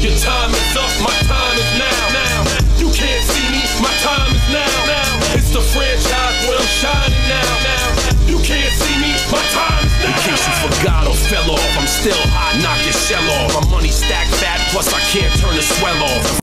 Your time is up, my time is now. You can't see me, my time is now. It's the franchise where I'm shining now. You can't see me, my time is now. In case you forgot or fell off, I'm still hot, knock your shell off. My money stacked fat, plus I can't turn the swell off.